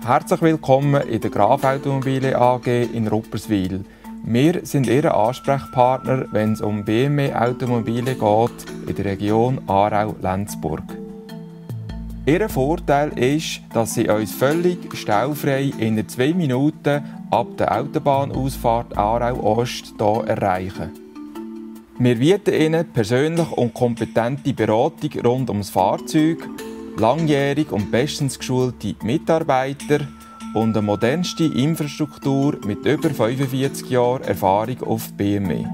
Herzlich willkommen in der Graf Automobile AG in Rupperswil. Wir sind Ihr Ansprechpartner, wenn es um BMW-Automobile geht in der Region Aarau-Lenzburg. Ihr Vorteil ist, dass Sie uns völlig staufrei in 2 Minuten ab der Autobahnausfahrt Aarau-Ost hier erreichen. Wir bieten Ihnen persönlich und kompetente Beratung rund ums Fahrzeug, langjährig und bestens geschulte Mitarbeiter und eine modernste Infrastruktur mit über 45 Jahren Erfahrung auf BMW.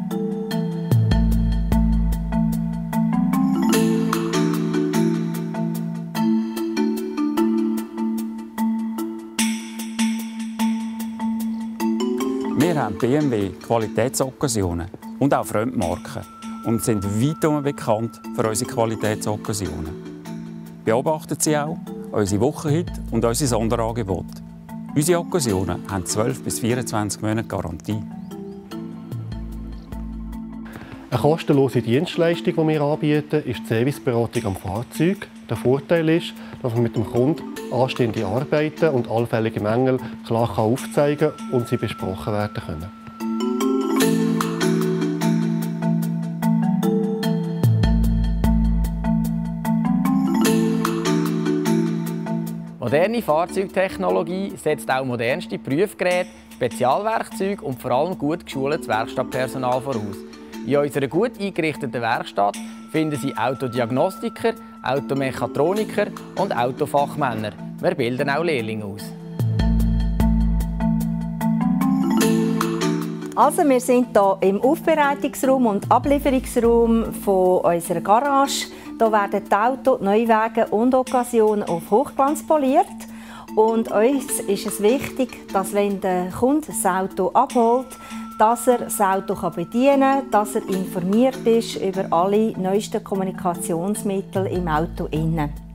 Wir haben BMW Qualitätsokkasionen und auch Fremdmarken und sind weitum bekannt für unsere Qualitätsokkasionen. Beobachten Sie auch unsere Wochenhit und unsere Sonderangebote. Unsere Okkasionen haben 12 bis 24 Monate Garantie. Eine kostenlose Dienstleistung, die wir anbieten, ist die Serviceberatung am Fahrzeug. Der Vorteil ist, dass man mit dem Kunden anstehende Arbeiten und allfällige Mängel klar aufzeigen kann und sie besprochen werden können. Moderne Fahrzeugtechnologie setzt auch modernste Prüfgeräte, Spezialwerkzeuge und vor allem gut geschultes Werkstattpersonal voraus. In unserer gut eingerichteten Werkstatt finden Sie Autodiagnostiker, Automechatroniker und Autofachmänner. Wir bilden auch Lehrlinge aus. Also, wir sind hier im Aufbereitungsraum und Ablieferungsraum von unserer Garage. Hier werden die Autos, Neuwagen und Okkasionen auf Hochglanz poliert. Und uns ist es wichtig, dass wenn der Kunde das Auto abholt, dass er das Auto bedienen kann, dass er informiert ist über alle neuesten Kommunikationsmittel im Auto innen.